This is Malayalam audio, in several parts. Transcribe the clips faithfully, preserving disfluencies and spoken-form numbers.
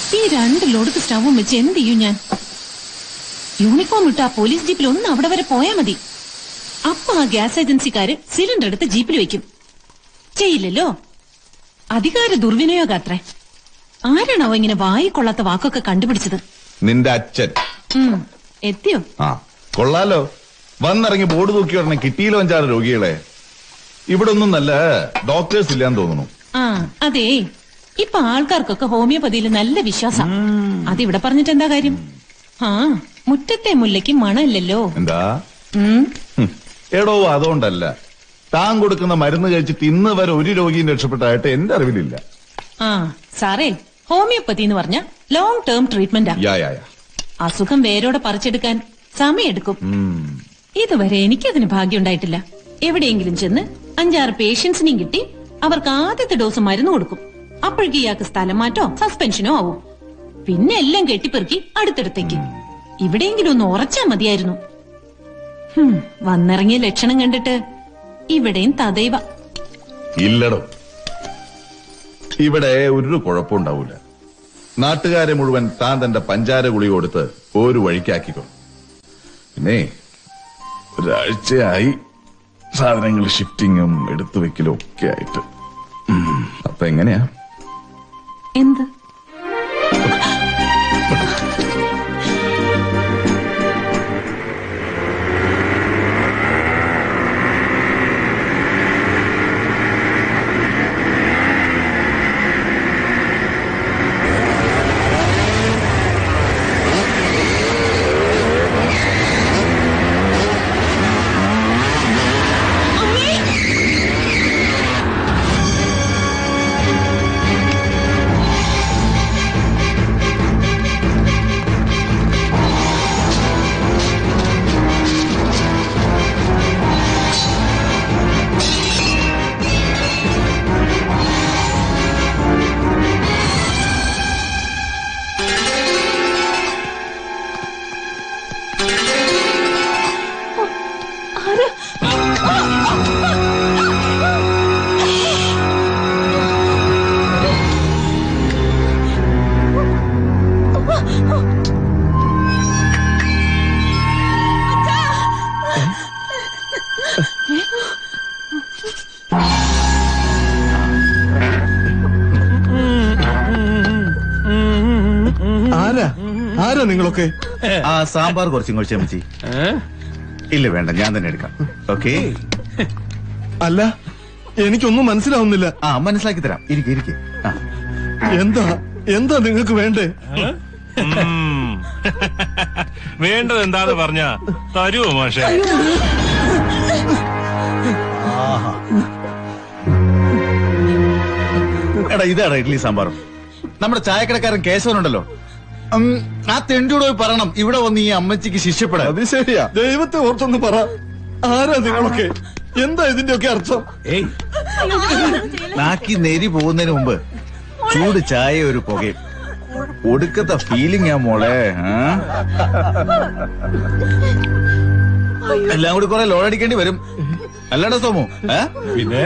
ഈ രണ്ട് ലോഡത്ത് സ്റ്റവും വെച്ച് എന്ത് ചെയ്യും ഞാൻ? യൂണിഫോം ഇട്ട് ആ പോലീസ് ജീപ്പിൽ ഒന്ന് അവിടെ വരെ പോയാ മതി. അപ്പൊ ആ ഗ്യാസ് ഏജൻസിക്കാര് സിലിണ്ടർ എടുത്ത് ജീപ്പിൽ വെക്കും. ചെയ്യില്ലല്ലോ. അധികാര ദുർവിനിയോഗാത്രേ. ആരാണോ ഇങ്ങനെ വായിക്കൊള്ളാത്ത വാക്കൊക്കെ കണ്ടുപിടിച്ചത്? നിന്റെ അച്ഛൻ. എത്തിയോ? ആ കൊള്ളാലോ. വന്നിറങ്ങി ബോർഡ് തൂക്കി ഉടനെ കിട്ടിയില്ലോ അഞ്ചാറ് രോഗികളെ. ഇവിടെ ഒന്നും നല്ല ഡോക്ടേഴ്സ് ഇല്ലാന്ന് തോന്നുന്നു. ആ അതെ, ഇപ്പൊ ആൾക്കാർക്കൊക്കെ ഹോമിയോപ്പതിയിൽ നല്ല വിശ്വാസം. അതിവിടെ പറഞ്ഞിട്ട് എന്താ കാര്യം? ആ മുറ്റത്തെ മുല്ലയ്ക്ക് മണമില്ലല്ലോ. എന്താ? എടോ അതുകൊണ്ടല്ല, താൻ കൊടുക്കുന്ന മരുന്ന് കഴിച്ചിട്ട് ഇന്ന് വരെ ഒരു രോഗിയും രക്ഷപ്പെട്ടായിട്ട് എന്റെ അറിവിലില്ല. ആ സാറേ, ഹോമിയോപ്പതി എന്ന് പറഞ്ഞ ലോങ് ടേം ട്രീറ്റ്മെന്റാ. അസുഖം വേരോടെ പറിച്ചെടുക്കാൻ സമയെടുക്കും. ഇതുവരെ എനിക്കതിന് ഭാഗ്യം ഉണ്ടായിട്ടില്ല. എവിടെയെങ്കിലും ചെന്ന് അഞ്ചാറ് പേഷ്യൻസിനെയും കിട്ടി അവർക്ക് ആദ്യത്തെ ഡോസ് മരുന്ന് കൊടുക്കും. അപ്പോഴേക്ക് ഇയാൾക്ക് സ്ഥലം മാറ്റോ സസ്പെൻഷനോ ആവും. പിന്നെ എല്ലാം കെട്ടിപ്പെറുക്കി അടുത്തടുത്തേക്ക്. ഇവിടെയെങ്കിലും ഒന്ന് ഉറച്ചാ മതിയായിരുന്നു. വന്നിറങ്ങിയ ലക്ഷണം കണ്ടിട്ട് ഇവിടെയും തദൈവ. ഇല്ലടോ, ഇവിടെ ഒരു കുഴപ്പമുണ്ടാവൂല. നാട്ടുകാരെ മുഴുവൻ താൻ തന്റെ പഞ്ചാര ഗുളിക കൊടുത്ത് ഒരു വഴിക്കാക്കിക്കോ. പിന്നെ ഒരാഴ്ചയായി സാധനങ്ങൾ ഷിഫ്റ്റിങ്ങും എടുത്തു വെക്കലും ഒക്കെ ആയിട്ട്. അപ്പൊ എങ്ങനെയാ? എന്ത്? ആരാ നിങ്ങളൊക്കെ? ആ സാമ്പാർ കുറച്ചും കുറച്ച് അമ്മച്ചി. ഇല്ല വേണ്ട, ഞാൻ തന്നെ എടുക്കാം. ഓക്കെ. അല്ല, എനിക്കൊന്നും മനസ്സിലാവുന്നില്ല. ആ മനസ്സിലാക്കി തരാം. ഇരിക്കെ ഇരിക്കെ. എന്താ എന്താ നിങ്ങൾക്ക് വേണ്ടേ? വേണ്ടത് എന്താന്ന് പറഞ്ഞ തരുവോ മാഷേ? എടാ ഇതാടാ ഇഡ്ലി സാമ്പാറും. നമ്മുടെ ചായക്കടക്കാരൻ കേശവനുണ്ടല്ലോ, ആ തെണ്ടിയോട് പോയി പറയണം ഇവിടെ വന്ന് ഈ അമ്മച്ചിക്ക് ശിഷ്യപ്പെടാം. അത് ശരിയാ. ദൈവത്തെ ഓർത്തൊന്ന് പറ, ആരാ നിങ്ങളൊക്കെ? എന്താ ഇതിന്റെയൊക്കെ അർത്ഥം? ഏയ്, നാക്കി നെരി പോകുന്നതിന് മുമ്പ് ചൂട് ചായ ഒരു പുകയും ഒടുക്കത്തെ ഫീലിംഗ് ആ മോളെ. എല്ലാം കൂടി കുറെ ലോഡടിക്കേണ്ടി വരും, അല്ലടാ സോമു? പിന്നെ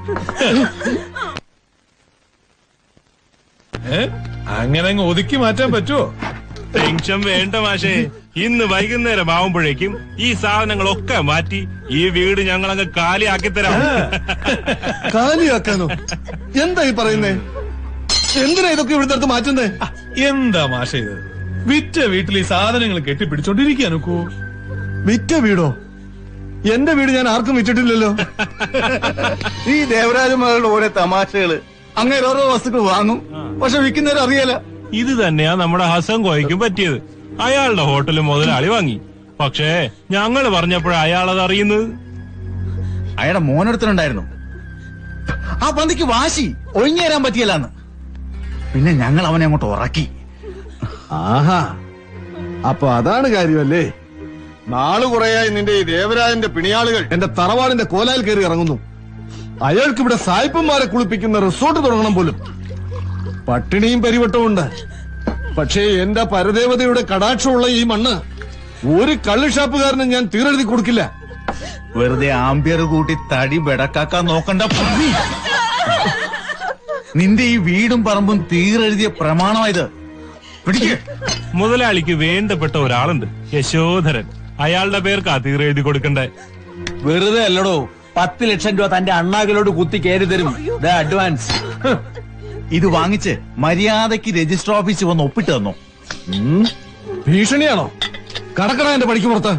അങ്ങനെ അങ്ങ് ഒതുക്കി മാറ്റാൻ പറ്റുമോ? ടെൻഷൻ വേണ്ട മാഷേ. ഇന്ന് വൈകുന്നേരം ആവുമ്പോഴേക്കും ഈ സാധനങ്ങളൊക്കെ മാറ്റി ഈ വീട് ഞങ്ങൾ അങ്ങ് കാലിയാക്കി തരാം. കാലിയാക്കാനോ? എന്താ ഈ പറയുന്നേ? എന്തിനാ ഇതൊക്കെ ഇവിടുത്തെ അടുത്ത് മാറ്റുന്നേ? എന്താ മാഷേ ഇത്? വിറ്റ വീട്ടിൽ ഈ സാധനങ്ങൾ കെട്ടിപ്പിടിച്ചോണ്ടിരിക്കാ നോക്കൂ. വിറ്റ വീടോ? എന്റെ വീട് ഞാൻ ആർക്കും വിറ്റിട്ടില്ലല്ലോ. ഈ ദേവരാജന്മാരുടെ ഓരോ തമാശകള്. അങ്ങനെ ഓരോ വസ്തുക്കൾ വാങ്ങും, പക്ഷെ വിൽക്കുന്നവരെ അറിയാല. ഇത് തന്നെയാ നമ്മുടെ ഹസൻ കോയ്ക്കും പറ്റിയത്. അയാളുടെ ഹോട്ടൽ മുതലാളി വാങ്ങി, പക്ഷേ ഞങ്ങൾ പറഞ്ഞപ്പോഴേ അയാളത് അറിയുന്നത്. അയാളുടെ മോനടുത്തുണ്ടായിരുന്നു. ആ പന്തിക്ക് വാശി ഒഴിഞ്ഞു തരാൻ പറ്റിയല്ലാന്ന്. പിന്നെ ഞങ്ങൾ അവനെ അങ്ങോട്ട് ഉറക്കി. ആഹാ, അപ്പൊ അതാണ് കാര്യമല്ലേ? നാളു കുറയായി നിന്റെ ഈ ദേവരാജന്റെ പിണിയാളുകൾ എന്റെ തറവാടിന്റെ കോലായിൽ കയറി ഇറങ്ങുന്നു. അയാൾക്ക് ഇവിടെ സായിപ്പന്മാരെ കുളിപ്പിക്കുന്ന റിസോർട്ട് തുടങ്ങണം പോലും. പട്ടിണിയും പരിവട്ടമുണ്ട്. പക്ഷേ എന്റെ പരദേവതയുടെ കടാക്ഷമുള്ള ഈ മണ്ണ് ഒരു കള്ളുഷാപ്പുകാരനും ഞാൻ തീരെഴുതി കൊടുക്കില്ല. വെറുതെ ആംബിയർ കൂട്ടി തടി ബെടക്കാക്കാൻ നോക്കണ്ട. നിന്റെ ഈ വീടും പറമ്പും തീരെഴുതിയ പ്രമാണമായത്. മുതലാളിക്ക് വേണ്ടപ്പെട്ട ഒരാളുണ്ട്, യശോധരൻ. അയാളുടെ പേർക്ക് അതീർ എഴുതി കൊടുക്കണ്ടേ? വെറുതെ അല്ലടോ, പത്ത് ലക്ഷം രൂപ തന്റെ അണ്ണാകിലോട്ട് കുത്തി കയറി തരും അഡ്വാൻസ്. ഇത് വാങ്ങിച്ച് മര്യാദയ്ക്ക് രജിസ്റ്റർ ഓഫീസിൽ വന്ന് ഒപ്പിട്ട് തന്നോ. ഭീഷണിയാണോ? കടക്കട എന്റെ പണിക്ക് പുറത്ത്.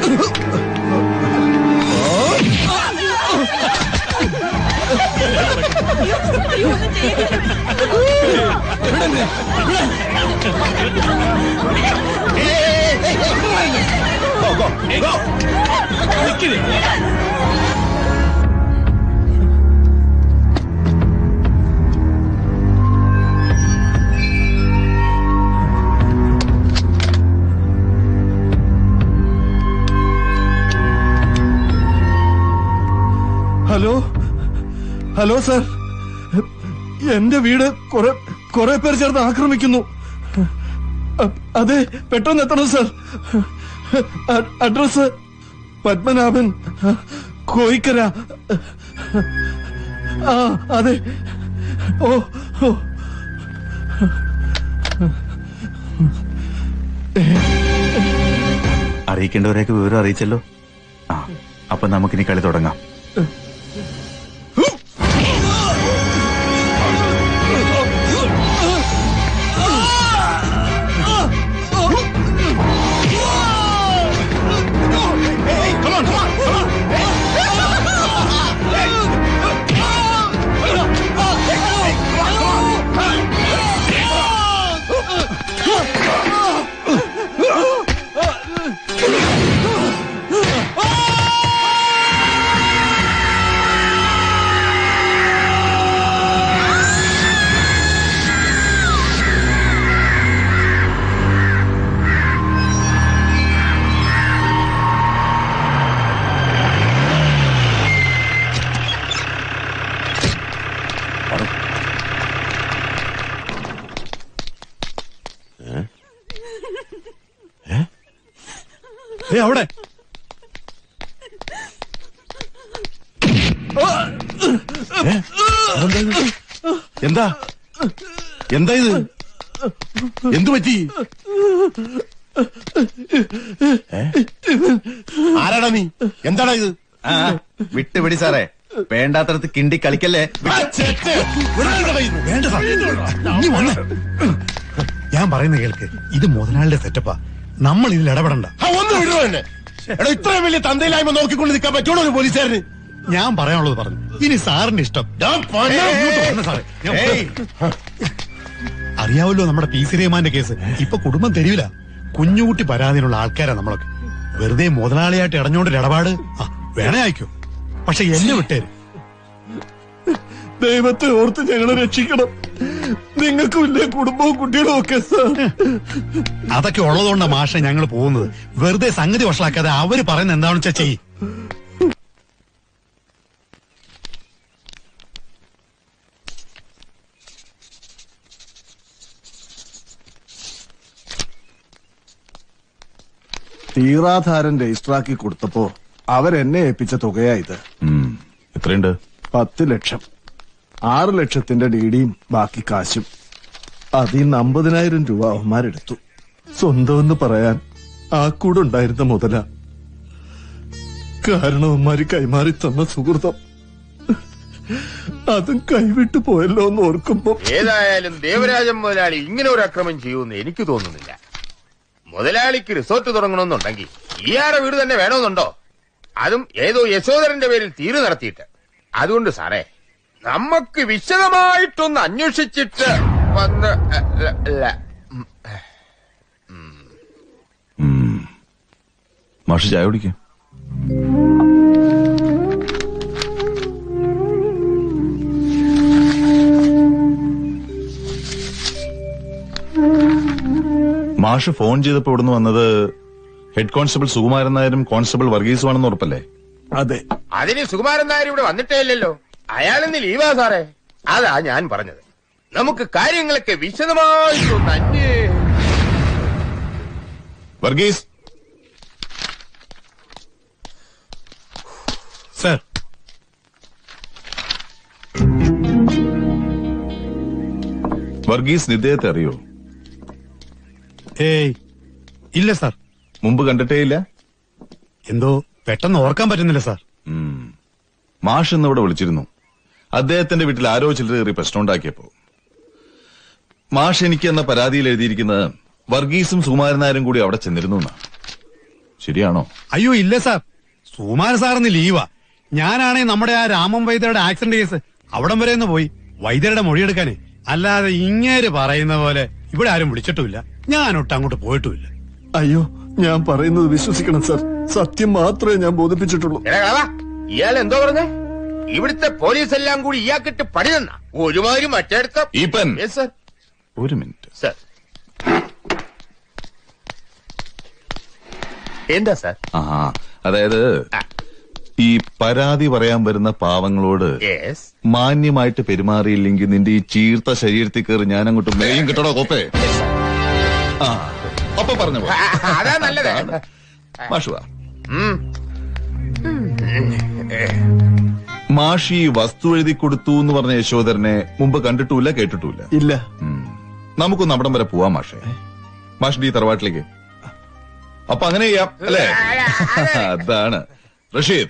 ഹലോ ഹലോ സാർ, എന്റെ വീട് കുറെ കുറെ പേർ ചേർന്ന് ആക്രമിക്കുന്നു. അതെ, പെട്ടെന്ന് എത്തണം സാർ. അഡ്രസ് പത്മനാഭൻ, കോയിക്കര. ആ അതെ. ഓ ഓ അറിയിക്കേണ്ടവരെയൊക്കെ വിവരം അറിയിച്ചല്ലോ. ആ അപ്പൊ നമുക്കിനി കളി തുടങ്ങാം. അവിടെ എന്താ എന്താ ഇത്? എന്തു പറ്റി? ആരാടാ നീ? എന്താടാ ഇത്? വിട്ടുപിടി സാറേ, വേണ്ടാത്തടത്ത് കിണ്ടി കളിക്കല്ലേ. ഞാൻ പറയുന്ന കേൾക്ക്, ഇത് മുതലാളിയുടെ സെറ്റപ്പാ. നമ്മൾ ഇതിൽ ഇടപെടണ്ട. ഒന്ന് വിടുവോ എന്നെ? എടാ, ഇത്രയും വലിയ തന്തയിലായ്മ നോക്കിക്കൊണ്ട് നിൽക്കാൻ പറ്റുള്ളൂ ഒരു പോലീസുകാരന്? ഞാൻ പറയാനുള്ളത് പറഞ്ഞു. ഇനി സാറിന്റെ ഇഷ്ടം. അറിയാവല്ലോ നമ്മുടെ പി സി രഹ്മാന്റെ കേസ്. ഇപ്പൊ കുടുംബം തെരുവില. കുഞ്ഞുകുട്ടി പരാതിയുള്ള ആൾക്കാരാ നമ്മളൊക്കെ. വെറുതെ മുതലാളിയായിട്ട് ഇടഞ്ഞോണ്ടൊരു ഇടപാട് വേണേ അയക്കൂ, പക്ഷെ എന്നെ വിട്ടേരും. ദൈവത്തെ ഓർത്ത് ഞങ്ങളെ രക്ഷിക്കണം. നിങ്ങൾക്കും ഇല്ലേ കുടുംബവും കുട്ടികളും ഒക്കെ? അതൊക്കെ ഉള്ളതുകൊണ്ടാണ് മാഷ ഞങ്ങൾ പോകുന്നത്. വെറുതെ സംഗതി വഷളാക്കാതെ അവര് പറയുന്നത് എന്താണെന്ന് വെച്ചാ ചെയ്യ്. തീറാധാരൻ രജിസ്റ്ററാക്കി കൊടുത്തപ്പോ അവരെന്നെ ഏൽപ്പിച്ച തുകയായത്. എത്രയുണ്ട്? പത്ത് ലക്ഷം. ആറ് ലക്ഷത്തിന്റെ ഡിഡിയും ബാക്കി കാശും. അതിൽ നിന്ന് അമ്പതിനായിരം രൂപ അവന്മാരെടുത്തു. സ്വന്തമെന്ന് പറയാൻ ആ കൂടെ ഉണ്ടായിരുന്ന മുതല. കാരണം അവന്മാര് കൈമാറി തന്ന സുഹൃതം അതും കൈവിട്ടു പോയല്ലോ എന്ന് ഓർക്കുമ്പോ. ഏതായാലും ദേവരാജൻ മുതലാളി ഇങ്ങനെ ഒരു അക്രമം ചെയ്യുമെന്ന് എനിക്ക് തോന്നുന്നില്ല. മുതലാളിക്ക് റിസോർട്ട് തുടങ്ങണമെന്നുണ്ടെങ്കിൽ ഇയാളുടെ വീട് തന്നെ വേണമെന്നുണ്ടോ? അതും ഏതോ യശോധരന്റെ പേരിൽ തീരു നടത്തിയിട്ട്. അതുകൊണ്ട് സാറേ, നമുക്ക് വിശദമായിട്ടൊന്ന് അന്വേഷിച്ചിട്ട് വന്ന് മാഷ് ചായ കുടിക്കാം. മാഷ് ഫോൺ ചെയ്തപ്പോ ഇവിടുന്ന് വന്നത് ഹെഡ് കോൺസ്റ്റബിൾ സുകുമാരൻ നായരും കോൺസ്റ്റബിൾ വർഗീസുമാണെന്ന് ഉറപ്പല്ലേ? അതെ. അതിന് സുകുമാരൻ നായർ ഇവിടെ വന്നിട്ടേ ഇല്ലല്ലോ. അയാളിന്ന് ലീവാ സാറേ. അതാ ഞാൻ പറഞ്ഞത്, നമുക്ക് കാര്യങ്ങളൊക്കെ വിശദമായിട്ടൊന്ന് അന്വേ. വർഗീസ് സർ. വർഗീസ് നിദ്ദേഹത്തെ അറിയോ? ഏയ് ഇല്ല സാർ. മുമ്പ് കണ്ടിട്ടേ ഇല്ല? എന്തോ പെട്ടെന്ന് ഓർക്കാൻ പറ്റുന്നില്ല സാർ. മാഷ് ഇന്ന് ഇവിടെ വിളിച്ചിരുന്നു. അദ്ദേഹത്തിന്റെ വീട്ടിൽ ആരോ ചിലർ കയറി പ്രശ്നം ഉണ്ടാക്കിയപ്പോ മാഷ് എനിക്ക് എന്ന പരാതിയിൽ എഴുതിയിരിക്കുന്നത് വർഗീസും സുകുമാരൻ നായരും കൂടി അവിടെ ചെന്നിരുന്നു എന്നാ. ശരിയാണോ? അയ്യോ ഇല്ല സാർ, സുകുമാരൻ സാറിന് ലീവാ. ഞാനാണെ നമ്മുടെ ആ രാമൻ വൈദ്യരുടെ ആക്സിഡന്റ് കേസ് അവിടം വരെ ഒന്ന് പോയി വൈദ്യരുടെ മൊഴിയെടുക്കാനേ. അല്ലാതെ ഇങ്ങേര് പറയുന്ന പോലെ ഇവിടെ ആരും വിളിച്ചിട്ടുമില്ല, ഞാനൊട്ട് അങ്ങോട്ട് പോയിട്ടുമില്ല. അയ്യോ, ഞാൻ പറയുന്നത് വിശ്വസിക്കണം സാർ. സത്യം മാത്രമേ ഞാൻ ബോധിപ്പിച്ചിട്ടുള്ളൂ. ഇയാൾ എന്തോ പറഞ്ഞേ? ഇവിടുത്തെ പോലീസ് എല്ലാം കൂടി ഇയാൾക്കിട്ട് പണി തന്ന ഒരുമാതിരി മറ്റേടത്ത ഈപ്പൻ. സർ, ഒരു മിനിറ്റ് സർ. എന്താ സാർ? ആ അതായത് ഈ പരാതി പറയാൻ വരുന്ന പാവങ്ങളോട് മാന്യമായിട്ട് പെരുമാറിയില്ലെങ്കിൽ നിന്റെ ഈ ചീർത്ത ശരീരത്തിൽ കയറി ഞാൻ അങ്ങോട്ട് മേയും കിട്ടണോ കോപ്പേ? ആ അപ്പൊ പറഞ്ഞു അതാ നല്ലത്. മാഷുവാ, മാഷി വസ്തു എഴുതി കൊടുത്തു എന്ന് പറഞ്ഞ യശോധരനെ മുമ്പ് കണ്ടിട്ടുമില്ല, കേട്ടിട്ടുമില്ല. ഇല്ല. നമുക്കൊന്ന് അവിടം വരെ പോവാം മാഷേ. മാഷിന്റെ ഈ തറവാട്ടിലേക്ക്. അപ്പൊ അങ്ങനെ ചെയ്യാം അല്ലേ? അതാണ് റഷീദ്.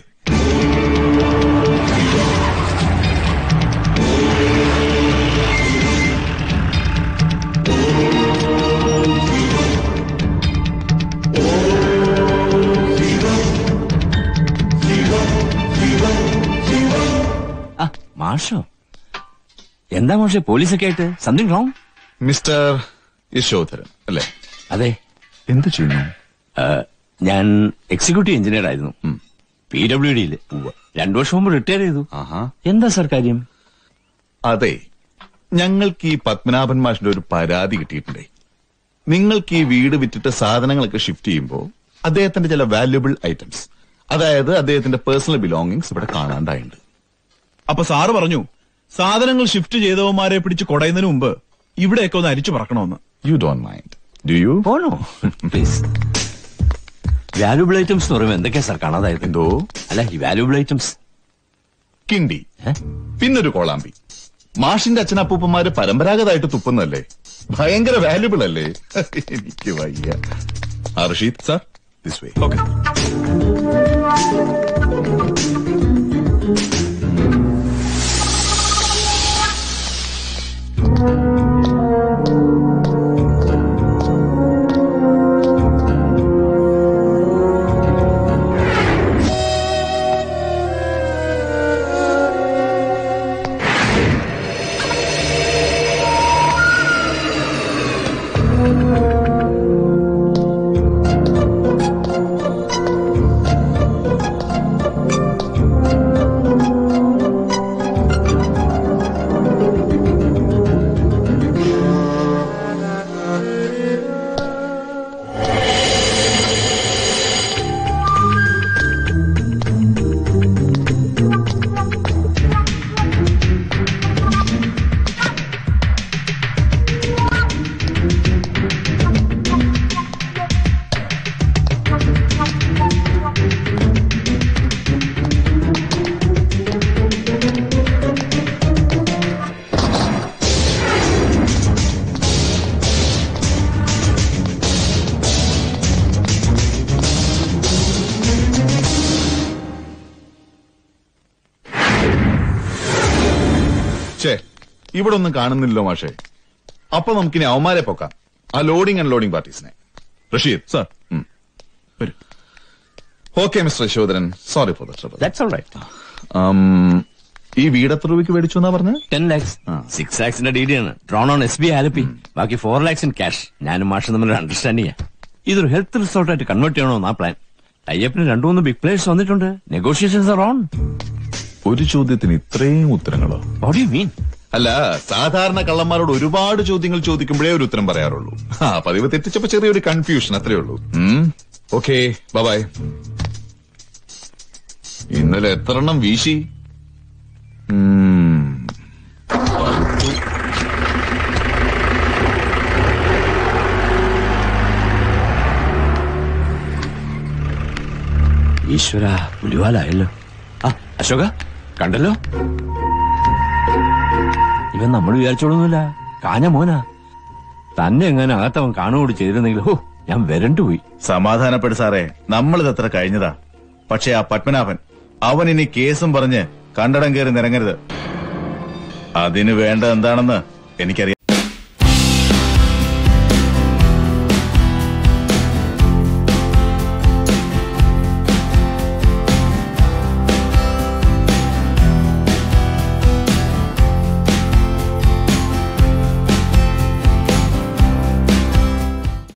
മാഷോ? എന്താ മാഷെ പോലീസൊക്കെ ആയിട്ട്? Something wrong? മിസ്റ്റർ യശോധരൻ അല്ലേ? അതെ. എന്ത് ചെയ്യുന്നു? ഞാൻ എക്സിക്യൂട്ടീവ് എഞ്ചിനീയർ ആയിരുന്നു പി ഡബ്ല്യു ഡിയില്. രണ്ടു വർഷം മുമ്പ് റിട്ടയർ ചെയ്തു. എന്താ സാർ കാര്യം? അതെ, ഞങ്ങൾക്ക് ഈ പത്മനാഭൻ മാഷിന്റെ ഒരു പരാതി കിട്ടിയിട്ടുണ്ടേ. നിങ്ങൾക്ക് ഈ വീട് വിറ്റിട്ട് സാധനങ്ങളൊക്കെ ഷിഫ്റ്റ് ചെയ്യുമ്പോൾ അദ്ദേഹത്തിന്റെ ചില വാല്യുബിൾ ഐറ്റംസ്, അതായത് അദ്ദേഹത്തിന്റെ പേഴ്സണൽ ബിലോങ്ങിങ്സ് ഇവിടെ കാണാണ്ടായിട്ടുണ്ട്. അപ്പൊ സാറ് പറഞ്ഞു സാധനങ്ങൾ ഷിഫ്റ്റ് ചെയ്തവന്മാരെ പിടിച്ച് കൊടയുന്നതിന് മുമ്പ് ഇവിടെയൊക്കെ ഒന്ന് അരിച്ചു പറക്കണമെന്ന്. You don't mind do you? Oh no please. Valuable items എന്ന് പറയുമ്പോൾ എന്തൊക്കെയാ സാർ കാണാതായത്? എന്തോ അല്ല, ഈ വാല്യുബിൾ ഐറ്റംസ് കിണ്ടി, പിന്നൊരു കോളാമ്പി. മാഷിന്റെ അച്ഛനപ്പൂപ്പന്മാര് പരമ്പരാഗതമായിട്ട് തുപ്പുന്നല്ലേ, ഭയങ്കര വാല്യുബിൾ അല്ലേ? എനിക്ക് വയ്യ. Rasheed sir, this way. Okay. ഇവിടെ ഒന്നും കാണുന്നില്ലല്ലോ മാഷേ. അപ്പൊ നമുക്കിനി അവന്മാരെ പൊക്കാം, ആ ലോഡിംഗ് അൺലോഡിംഗ് പാർട്ടീസിനെ. Rasheed sir, okay mister Yashodharan, sorry for the trouble. That's alright. ഈ വീട് എത്ര രൂപയ്ക്ക് മേടിച്ചു എന്നാ പറഞ്ഞത്? ടെൻ ലാക്സ് സിക്സ് ലാക്സിന്റെ ഡി ഡി ആണ് drawn on S B Alleppey. ബാക്കി ഫോർ ലാക്സ് ഇൻ ക്യാഷ്. ഞാനും മാഷും തമ്മിൽ അണ്ടർസ്റ്റാൻഡിംഗ്. ഇതൊരു ഹെൽത്ത് റിസോർട്ടായിട്ട് കൺവേർട്ട് ചെയ്യണമെന്നാ പ്ലാൻ. ടൈപ്പിന് രണ്ടു മൂന്ന് ബിഗ് പ്ലേയേഴ്സ് വന്നിട്ടുണ്ട്. Negotiations are on. ഒരു ചോദ്യത്തിന് ഇത്രയും ഉത്തരങ്ങളോ? What you mean? അല്ല, സാധാരണ കള്ളന്മാരോട് ഒരുപാട് ചോദ്യങ്ങൾ ചോദിക്കുമ്പോഴേ ഒരു ഉത്തരം പറയാറുള്ളൂ. ആ പതിവ് തെറ്റിച്ചപ്പോ ചെറിയൊരു കൺഫ്യൂഷൻ, അത്രേ ഉള്ളൂ. Okay, bye. ഇന്നലെ എത്ര എണ്ണം വീശി? ഈശ്വര, പുലിവാലായല്ലോ. ആ അശോക കണ്ടല്ലോ, ഇവൻ നമ്മൾ വിചാരിച്ചോളൊന്നുമില്ല. കാഞ്ഞ മോനാ. തന്നെ എങ്ങനെ അകത്തവൻ കാണുകൂടി ചെയ്തിരുന്നെങ്കിൽ ഹോ ഞാൻ വരണ്ടുപോയി. സമാധാനപ്പെടു സാറേ, നമ്മളിതത്ര കഴിഞ്ഞതാ. പക്ഷെ ആ പത്മനാഭൻ അവൻ ഇനി കേസും പറഞ്ഞ് കണ്ടടം കയറി നിരങ്ങരുത്. അതിന് വേണ്ട എന്താണെന്ന് എനിക്കറിയാം.